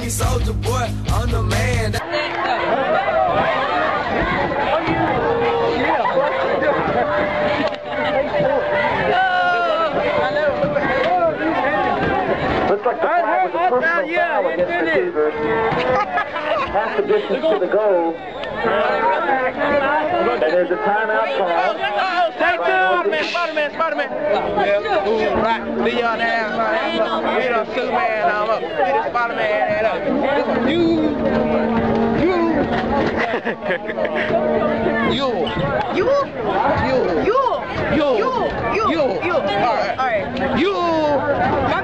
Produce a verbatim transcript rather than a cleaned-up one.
Soulja Boy, I'm the man. Looks like the flag was a personal foul against the Cougars. Half the distance to the goal. And there's a timeout call. Take two, Spider-Man, Spider-Man, Spider-Man. Yeah, right. Do y'all down, get up, Superman, I'm up. Get the Spider-Man head up. You, you, you, you, you, you, you, you, you, you. All right, all right. You.